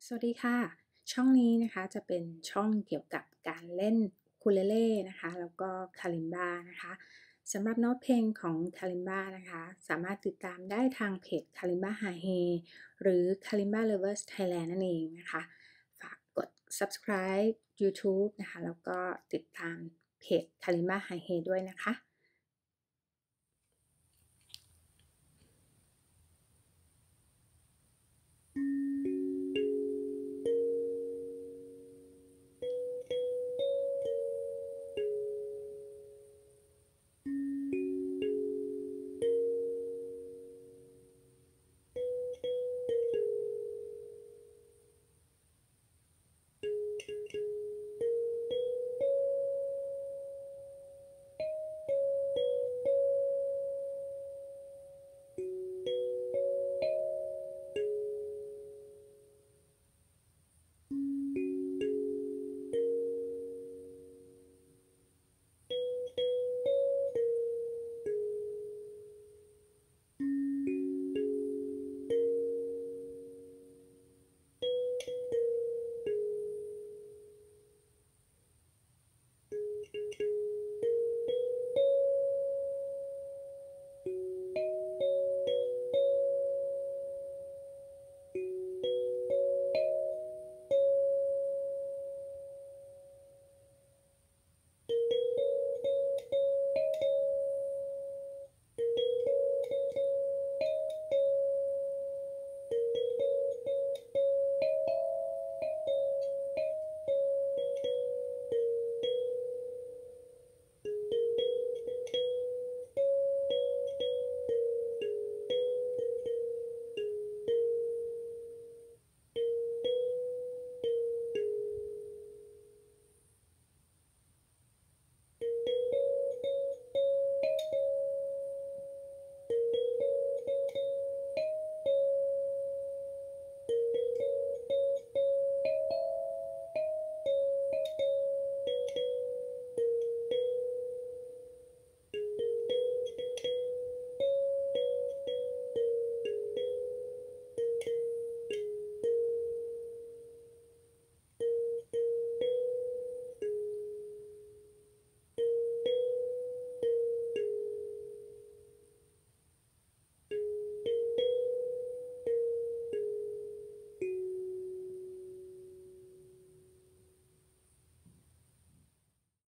สวัสดีค่ะช่องนี้นะคะจะเป็นช่องเกี่ยวกับการเล่นอูคูเลเล่นะคะแล้วก็คาลิมบานะคะสำหรับโน้ตเพลงของคาลิมบานะคะสามารถติดตามได้ทางเพจคาลิมบาฮาเฮหรือ Kalimba Lovers Thailand นั่นเองนะคะฝากกด subscribe YouTube นะคะแล้วก็ติดตามเพจคาลิมบาฮาเฮด้วยนะคะ